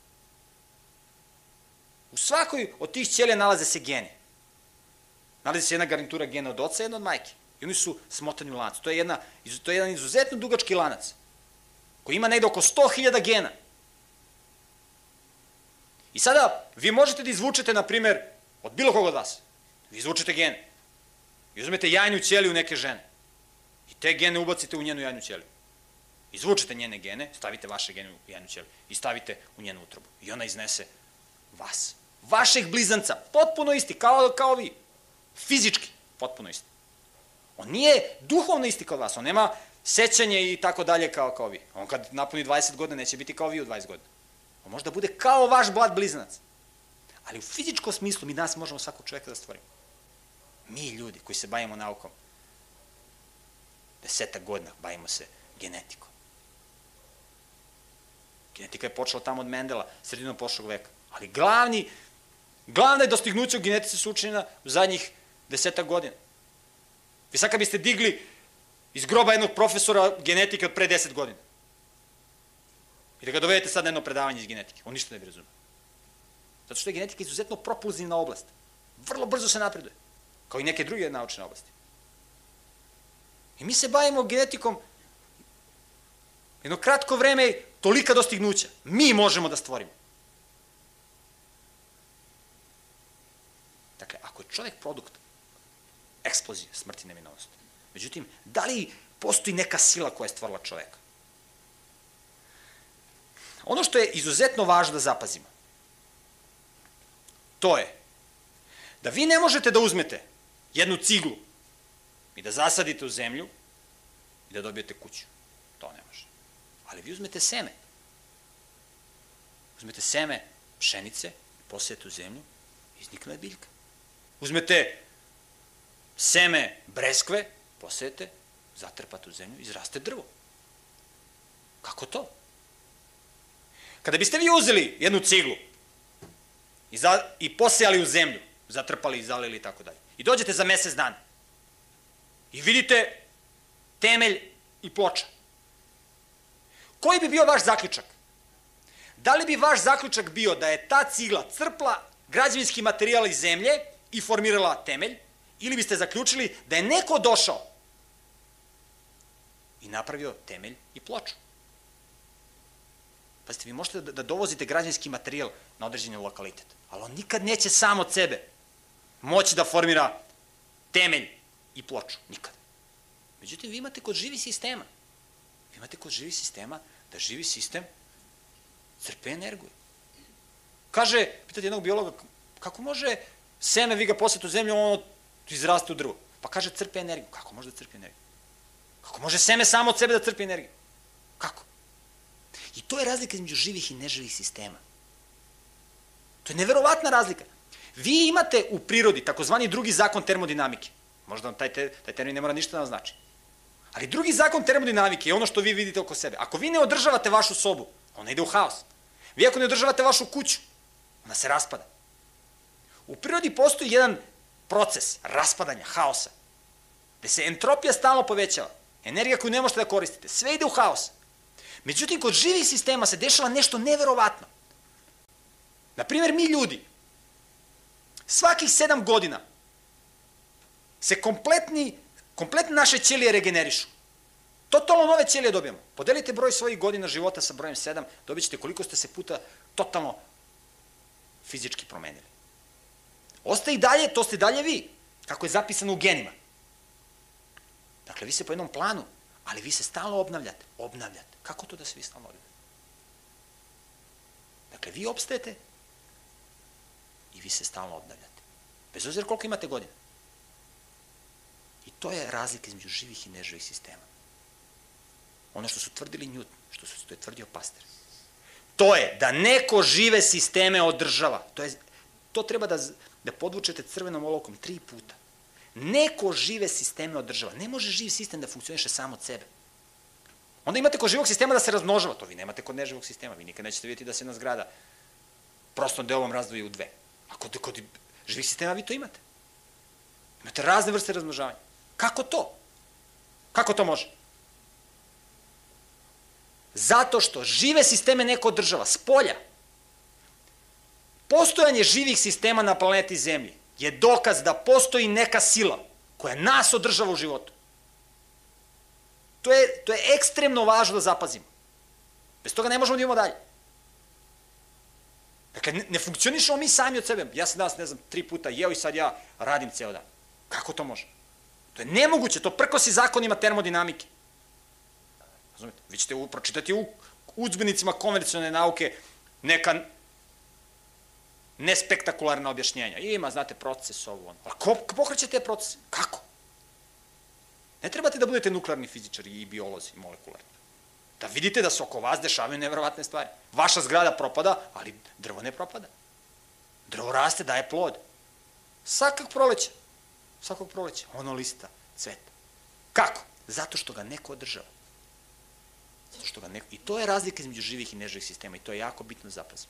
[SPEAKER 1] U svakoj od tih ćelija nalaze se geni. Nalazi se jedna garnitura gena od oca i jedna od majke. I oni su smotani u lanac. To je jedan izuzetno dugački lanac koji ima negde oko 100.000 gena. I sada vi možete da izvučete, na primer, od bilo koga od vas. Vi izvučete gene. I uzmete jajnu ćeliju neke žene. I te gene ubacite u njenu jajnu ćeliju. Izvučete njene gene, stavite vaše gene u jajnu ćeliju i stavite u njenu utrobu. I ona iznese vas. Vašeg blizanca. Potpuno isti, kao vi. Fizički, potpuno isti. On nije duhovno isti kao vas. On nema sećanje i tako dalje kao vi. On kad napuni 20 godina neće biti kao vi u 20 godina. On može da bude kao vaš brat blizanac. Ali u fizičkom smislu mi danas možemo svakog čoveka da stvorimo. Mi ljudi koji se bavimo naukom, 10 godina bavimo se genetikom. Genetika je počela tamo od Mendela, sredinom prošlog veka. Ali glavne dostignuće u genetici su učinjena u zadnjih 10 godina. Vi sad kad biste digli iz groba jednog profesora genetike od pre 10 godina i da ga dovedete sad na jedno predavanje iz genetike, on ništa ne bi razumio. Zato što je genetika izuzetno propulzivna oblast. Vrlo brzo se napreduje, kao i neke druge naučne oblasti. I mi se bavimo genetikom jedno kratko vreme, tolika dostignuća. Mi možemo da stvorimo. Dakle, ako je čovek produkt eksplozije, smrti, neminovnosti. Međutim, da li postoji neka sila koja je stvorila čoveka? Ono što je izuzetno važno da zapazimo, to je da vi ne možete da uzmete jednu ciglu i da zasadite u zemlju i da dobijete kuću. To ne može. Ali vi uzmete seme. Uzmete seme pšenice, posijete u zemlju i iznikne je biljka. Uzmete seme breskve, posejete, zatrpate u zemlju, izraste drvo. Kako to? Kada biste vi uzeli jednu ciglu i posejali u zemlju, zatrpali i zalili i tako dalje, i dođete za mesec dana i vidite temelj i ploča, koji bi bio vaš zaključak? Da li bi vaš zaključak bio da je ta cigla crpla građevinski materijal iz zemlje i formirala temelj, ili biste zaključili da je neko došao i napravio temelj i ploču? Pazite, vi možete da dovozite građevinski materijal na određeni lokalitet, ali on nikad neće sam od sebe moći da formira temelj i ploču. Nikad. Međutim, vi imate kod živih sistema. Vi imate kod živih sistema da živi sistem crpe energiju. Kaže, pitate jednog biologa, kako može seme, vi ga posete u zemlju, ono izraste u drvo? Pa kaže, crpe energiju. Kako može da crpe energiju? Kako može seme samo od sebe da crpe energiju? Kako? I to je razlika između živih i neživih sistema. To je neverovatna razlika. Vi imate u prirodi takozvani drugi zakon termodinamike. Možda vam taj termin ne mora ništa da vam znači. Ali drugi zakon termodinamike je ono što vi vidite oko sebe. Ako vi ne održavate vašu sobu, ona ide u haos. Vi ako ne održavate vašu kuću, ona se raspada. U prirodi postoji jedan proces raspadanja, haosa, gde se entropija stalno povećava. Energija koju ne možete da koristite. Sve ide u haos. Međutim, kod živih sistema se dešava nešto neverovatno. Naprimjer, mi ljudi, svakih 7 godina se kompletne naše ćelije regenerišu. Totalno nove ćelije dobijamo. Podelite broj svojih godina života sa brojem 7, dobit ćete koliko ste se puta totalno fizički promenili. Ostaje i dalje, to ste dalje vi, kako je zapisano u genima. Dakle, vi ste po jednom planu, ali vi se stalno obnavljate. Kako to da se vi stalno obnavljate? Dakle, vi opstajete i vi se stalno obnavljate. Bez obzira koliko imate godina. I to je razlika između živih i neživih sistema. Ono što su tvrdili Newton, što je tvrdio Pasteur. To je da neko žive sisteme održava. To treba da podvučete crvenom olovkom 3 puta. Neko žive sisteme održava. Ne može živ sistem da funkcioniše sam od sebe. Onda imate kod živog sistema da se razmnožava. To vi nemate kod neživog sistema. Vi nikad nećete vidjeti da se jedna zgrada prostom delom razdvoji u 2. A kod živih sistema vi to imate. Imate razne vrste razmnožavanja. Kako to? Kako to može? Zato što žive sisteme neko održava. S polja. Postojanje živih sistema na planeti Zemlji je dokaz da postoji neka sila koja nas održava u životu. To je ekstremno važno da zapazimo. Bez toga ne možemo da idemo dalje. Dakle, ne funkcionišemo mi sami od sebe. Ja sam danas, ne znam, 3 puta jeo i sad ja radim ceo dan. Kako to može? To je nemoguće, to prkosi zakonima termodinamike. Razumete? Vi ćete pročitati u udžbenicima konvencionalne nauke neka nespektakularna objašnjenja. Ima, znate, proces ovo, ono. Ali ko pokreće te procese? Kako? Ne trebate da budete nuklearni fizičari i biolozi, molekularni. Da vidite da se oko vas dešavaju neverovatne stvari. Vaša zgrada propada, ali drvo ne propada. Drvo raste, daje plod. Svakog proleća, ono lista, cveta. Kako? Zato što ga neko održava. I to je razlika između živih i neživih sistema i to je jako bitno zapazimo.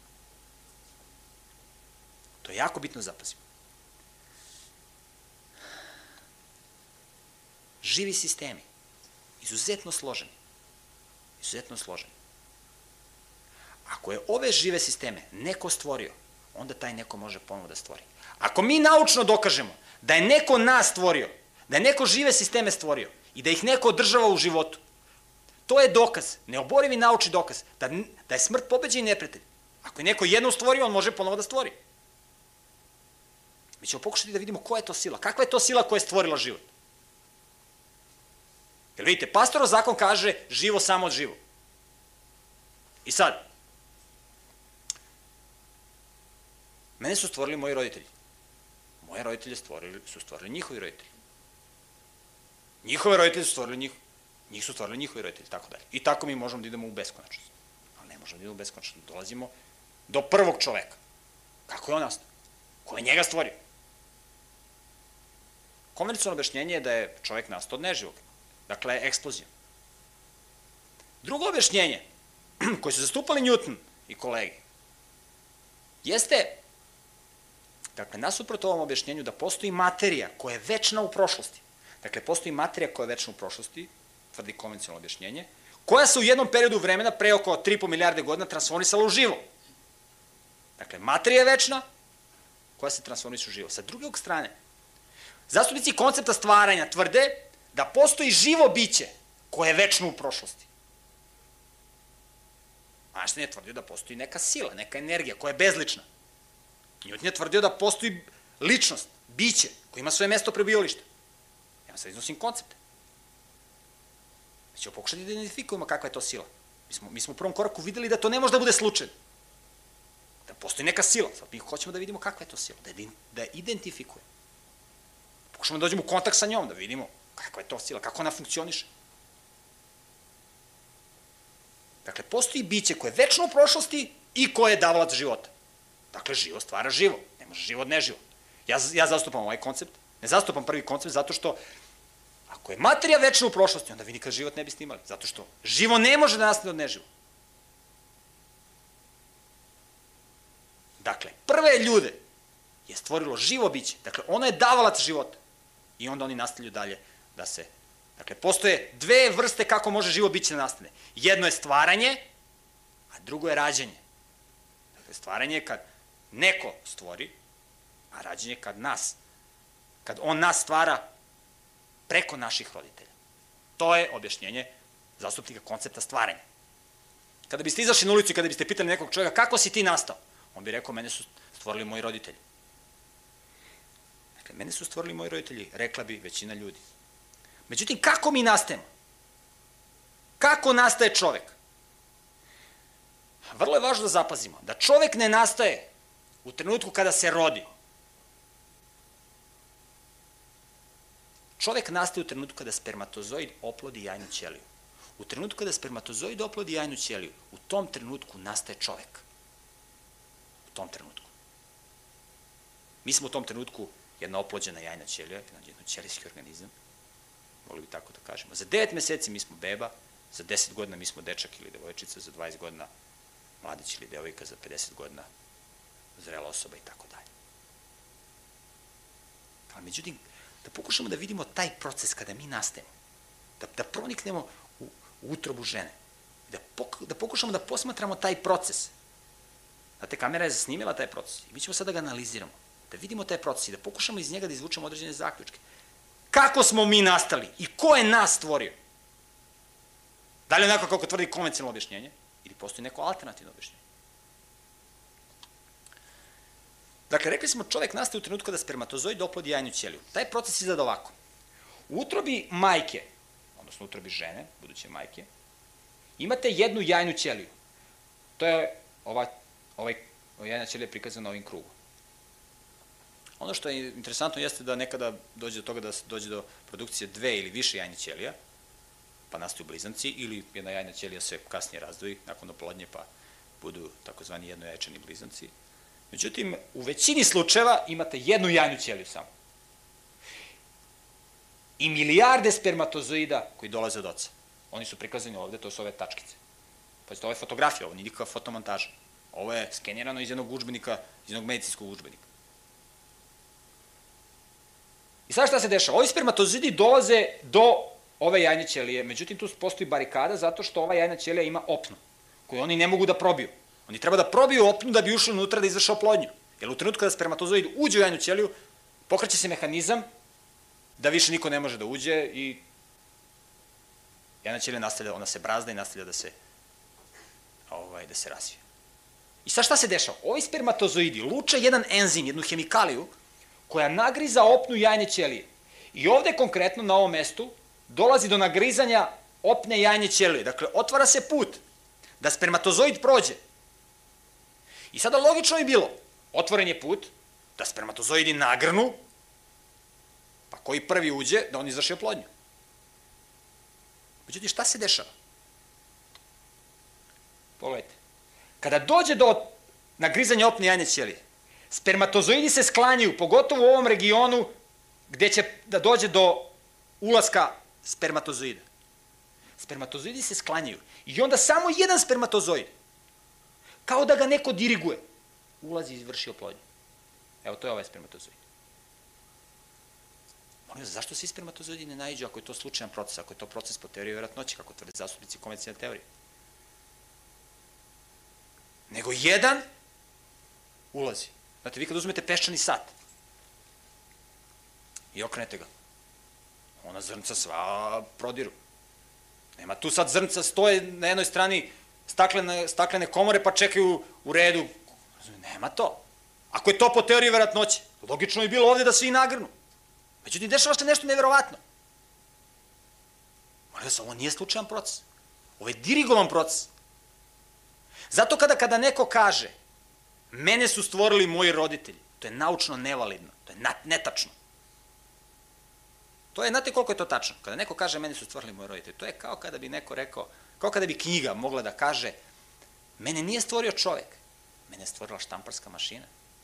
[SPEAKER 1] Živi sistemi, izuzetno složeni. Ako je ove žive sisteme neko stvorio, onda taj neko može ponovo da stvori. Ako mi naučno dokažemo da je neko nas stvorio, da je neko žive sisteme stvorio i da ih neko održava u životu, to je dokaz, neoborivi naučni dokaz, da je smrt pobeđen i neprijatelj. Ako je neko jedno stvorio, on može ponovo da stvori. Mi ćemo pokušati da vidimo koja je to sila. Kakva je to sila koja je stvorila život? Jer vidite, Pastorov zakon kaže živo samo od živo. I sad, mene su stvorili moji roditelji. Moje roditelje su stvorili njihovi roditelji. Njihove roditelje su stvorili njih su stvorili njihovi roditelji, tako dalje. I tako mi možemo da idemo u beskonačnost. Ali ne možemo da idemo u beskonačnost. Dolazimo do prvog čoveka. Kako je on nastao? Ko je njega stvorio? Konvencionalno objašnjenje je da je čovek nastao od neživog. Dakle, eksplozijom. Drugo objašnjenje, koje su zastupali Newton i kolege, jeste, dakle, nasuprot ovom objašnjenju da postoji materija koja je večna u prošlosti. Dakle, postoji materija koja je večna u prošlosti, tvrdi konvencionalno objašnjenje, koja se u jednom periodu vremena, pre oko 3,5 milijarde godina, transformisala u živo. Dakle, materija je večna, koja se transformiše u živo. Sa druge strane, zastupnici koncepta stvaranja tvrde da postoji živo biće koje je večno u prošlosti. Einstein je tvrdio da postoji neka sila, neka energija koja je bezlična. Newton je tvrdio da postoji ličnost, biće, koje ima svoje mesto prebivališta. Ja vam sad iznosim koncepte. Mi ćemo pokušati da identifikujemo kakva je to sila. Mi smo u prvom koraku videli da to ne može da bude slučajno. Da postoji neka sila. Sad mi hoćemo da vidimo kakva je to sila, da je identifikujemo. Pokušamo da dođemo u kontakt sa njom, da vidimo kakva je to sila, kako ona funkcioniše. Dakle, postoji biće koje je večno u prošlosti i koje je davalac života. Dakle, živo stvara živo. Ne može živo od neživo. Ja zastupam ovaj koncept. Ne zastupam prvi koncept zato što ako je materija večna u prošlosti, onda vi nikad život ne biste imali. Zato što živo ne može da nastane od neživo. Dakle, prve ljude je stvorilo živo biće. Dakle, ono je davalac života. I onda oni nastavljaju dalje da se... Dakle, postoje dve vrste kako može živo biće da nastane. Jedno je stvaranje, a drugo je rađanje. Dakle, stvaranje je kad neko stvori, a rađanje je kad on nas stvara preko naših roditelja. To je objašnjenje zastupnika koncepta stvaranja. Kada biste izašli na ulicu i kada biste pitali nekog čovjeka kako si ti nastao, on bi rekao, mene su stvorili moji roditelji. Dakle, mene su stvorili moji roditelji, rekla bi većina ljudi. Međutim, kako mi nastajemo? Kako nastaje čovek? Vrlo je važno da zapazimo da čovek ne nastaje u trenutku kada se rodi. Čovek nastaje u trenutku kada spermatozoid oplodi jajnu ćeliju. U trenutku kada spermatozoid oplodi jajnu ćeliju, u tom trenutku nastaje čovek. U tom trenutku. Mi smo u tom trenutku jedna oplođena jajna ćelija, jedan ćelijski organizam, mogli bi tako da kažemo. Za 9 meseci mi smo beba, za 10 godina mi smo dečak ili devojčica, za 20 godina mladić ili devojka, za 50 godina zrela osoba i tako dalje. Ali međutim, da pokušamo da vidimo taj proces kada mi nastajemo, da proniknemo u utrobu žene, da pokušamo da posmatramo taj proces. Znate, kamera je zasnimila taj proces i mi ćemo sada da ga analiziramo, da vidimo taj proces i da pokušamo iz njega da izvučemo određene zaključke. Kako smo mi nastali i ko je nas stvorio? Da li je onako kako tvrdi konvencionalno objašnjenje ili postoji neko alternativno objašnjenje? Dakle, rekli smo čovek nastaje u trenutku kada spermatozoid oplodi jajnu ćeliju. Taj proces izgleda ovako. U utrobi majke, odnosno u utrobi žene, buduće majke, imate jednu jajnu ćeliju. To je ova jajna ćelija prikazana ovim krugom. Ono što je interesantno jeste da nekada dođe do toga da dođe do produkcije 2 ili više jajnih ćelija, pa nastaju blizanci, ili jedna jajna ćelija se kasnije razdvoji nakon oplodnje, pa budu takozvani jednojajčani blizanci. Međutim, u većini slučajeva imate jednu jajnu ćeliju samo. I milijarde spermatozoida koji dolaze od oca. Oni su prikazani ovde, to su ove tačkice. Pazite, ovo je fotografija, ovo nije nikakva fotomontaža. Ovo je skenirano iz jednog udžbenika, iz jednog medicinskog udžbenika. I sad šta se dešava? Ovi spermatozoidi dolaze do ove jajne ćelije, međutim tu postoji barikada zato što ova jajna ćelija ima opnu, koju oni ne mogu da probiju. Oni treba da probiju opnu da bi ušli unutra da izvrše oplodnju. Jer u trenutku kada spermatozoid uđe u jajnu ćeliju, pokreće se mehanizam da više niko ne može da uđe i jajna ćelija nastavlja, ona se brazda i nastavlja da se razvija. I sad šta se dešava? Ovi spermatozoidi luče jedan enzim, jednu hemikaliju, koja nagriza opnu jajne ćelije. I ovde konkretno na ovom mestu dolazi do nagrizanja opne jajne ćelije. Dakle, otvara se put da spermatozoid prođe. I sada logično je bilo, otvoren je put da spermatozoidi nagrnu, pa koji prvi uđe, da on izvrši oplodnju. Međutim, šta se dešava? Pogledajte. Kada dođe do nagrizanja opne jajne ćelije, spermatozoidi se sklanjaju, pogotovo u ovom regionu gde će da dođe do ulaska spermatozoida. Spermatozoidi se sklanjaju i onda samo jedan spermatozoid, kao da ga neko diriguje, ulazi i izvrši oplodnju. Evo, to je ovaj spermatozoid. Molim vas, zašto svi spermatozoidi ne naiđu ako je to slučajan proces, ako je to proces po teoriji vjerojatnoće, kako tvrde zastupnici konvencionalne teorije? Nego jedan ulazi. Znate, vi kad uzmete peščani sat i okrenete ga, ona zrnca sva prodiru. Nema tu sad zrnca, stoje na jednoj strani staklene komore pa čekaju u redu. Nema to. Ako je to po teoriji vjerojatnoće, logično je bilo ovde da svi nagrnu. Međutim, dešava se nešto neverovatno. Molim vas, ovo nije slučajan proces. Ovo je dirigovan proces. Zato kada neko kaže mene su stvorili moji roditelji, to je naučno nevalidno, to je netačno. To je, znate koliko je to tačno? Kada neko kaže mene su stvorili moji roditelji, to je kao kada bi neko rekao, kao kada bi knjiga mogla da kaže mene nije stvorio čovek, mene je stvorila štamparska mašina.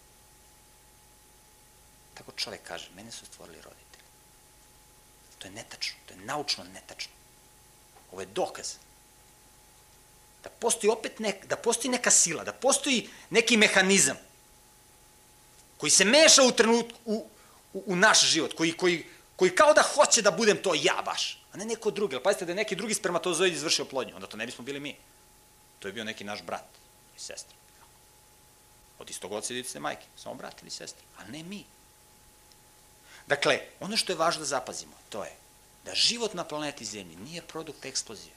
[SPEAKER 1] Tako čovek kaže, mene su stvorili roditelji. To je netačno, to je naučno netačno. Ovo je dokaz da postoji opet da postoji neka sila, da postoji neki mehanizam koji se meša u naš život, koji kao da hoće da budem to ja baš, a ne neko drugi. Ali pazite da je neki drugi spermatozoid izvršio oplodnju, onda to ne bismo bili mi. To je bio neki naš brat i sestra. Od istog oca i iste majke, samo brat ili sestra, a ne mi. Dakle, ono što je važno da zapazimo, to je da život na planeti Zemlji nije produkt eksplozije.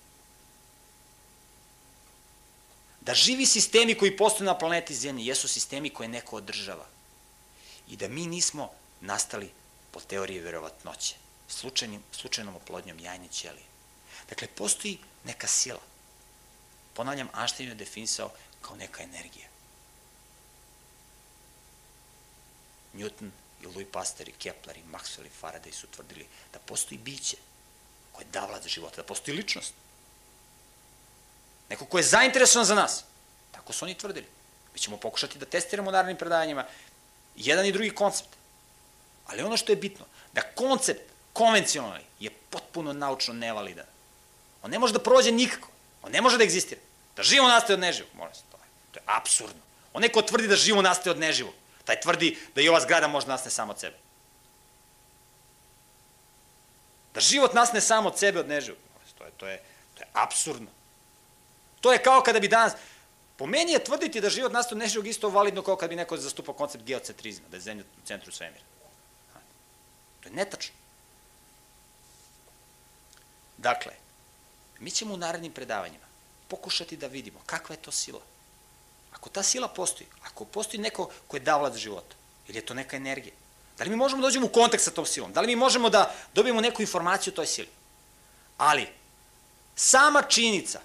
[SPEAKER 1] Da živi sistemi koji postoje na planeti Zemlji jesu sistemi koje neko održava. I da mi nismo nastali po teoriji verovatnoće, slučajnom oplodnjom jajne ćelije. Dakle, postoji neka sila. Ponavljam, Einstein je definisao kao neka energija. Newton i Louis Pasteur i Kepler i Maxwell i Faraday su tvrdili da postoji biće koje je davalac života, da postoji ličnost. neko ko je zainteresovan za nas. Tako su oni tvrdili. Mi ćemo pokušati da testiramo u narednim predavanjima jedan i drugi koncept. Ali ono što je bitno, da koncept konvencionalni je potpuno naučno nevalidan. On ne može da prođe nikako. On ne može da egzistira. Da živo nastaje od neživog. To je apsurdno. Onaj ko tvrdi da živo nastaje od neživog, taj tvrdi da i ova zgrada može nastane samo od sebe. Da život nastane samo od sebe od neživog. To je apsurdno. To je kao kada bi danas... Po meni je tvrditi da život nastaje od neživog isto validno kao kada bi neko zastupao koncept geocentrizma, da je zemlja u centru svemira. To je netačno. Dakle, mi ćemo u narednim predavanjima pokušati da vidimo kakva je to sila. Ako ta sila postoji, ako postoji neko ko je davalac života, ili je to neka energija, da li mi možemo da dođemo u kontakt sa tom silom? Da li mi možemo da dobijemo neku informaciju o toj sili? Ali, sama činjenica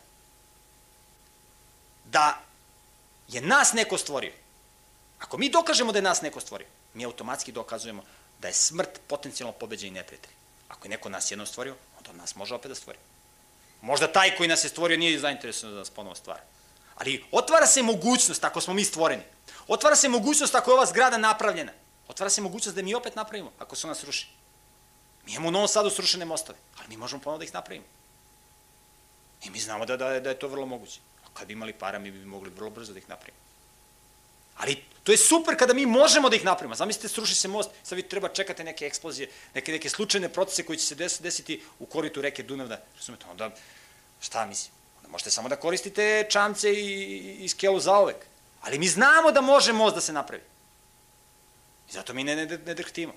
[SPEAKER 1] da je nas neko stvorio, ako mi dokažemo da je nas neko stvorio, mi automatski dokazujemo da je smrt potencijalno pobeđeni neprijatelj. Ako je neko nas jednom stvorio, onda on nas može opet da stvori. Možda taj koji nas je stvorio nije zainteresovan da nas ponovo stvara. Ali otvara se mogućnost ako smo mi stvoreni. Otvara se mogućnost ako je ova zgrada napravljena. Otvara se mogućnost da mi opet napravimo ako se ona sruši. Mi imamo u Novom Sadu srušene mostove, ali mi možemo ponovo da ih napravimo. I mi znamo da je to vrlo moguće. A kad bi imali para, mi bi mogli vrlo brzo da ih napravimo. Ali to je super kada mi možemo da ih napravimo. Zamislite, sruši se most, sad vi treba čekate neke eksplozije, neke slučajne procese koji će se desiti u koritu reke Dunav, razumete, onda šta mislim? Onda možete samo da koristite čamce i skelu zaovek. Ali mi znamo da može most da se napravi. I zato mi ne drhtimo.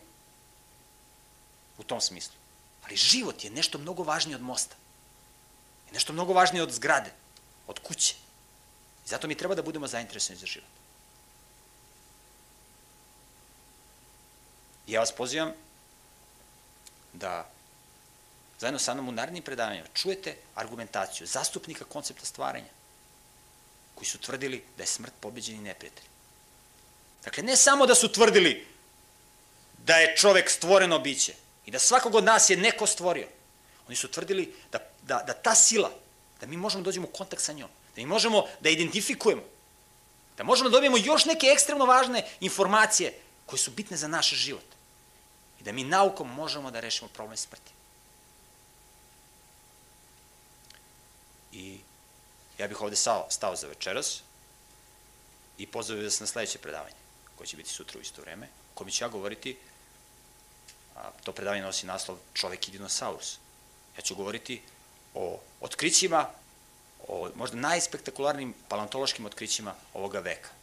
[SPEAKER 1] U tom smislu. Ali život je nešto mnogo važnije od mosta. Je nešto mnogo važnije od zgrade, od kuće. I zato mi treba da budemo zainteresovani za život. Ja vas pozivam da zajedno sa mnom u narednim predavanjima čujete argumentaciju zastupnika koncepta stvaranja, koji su tvrdili da je smrt pobeđeni neprijatelj. Dakle, ne samo da su tvrdili da je čovek stvoreno biće i da svakog od nas je neko stvorio. Oni su tvrdili da ta sila, da mi možemo da dođemo u kontakt sa njom, da mi možemo da identifikujemo, da možemo da dobijemo još neke ekstremno važne informacije koje su bitne za naš život. I da mi naukom možemo da rešimo problem smrti. I ja bih ovde stao za večeras i pozvao bih vas na sledeće predavanje, koje će biti sutra u isto vreme, o kome ću ja govoriti, to predavanje nosi naslov Čovek i dinosaurus. Ja ću govoriti o otkrićima, o možda najspektakularnijim paleontološkim otkrićima ovoga veka.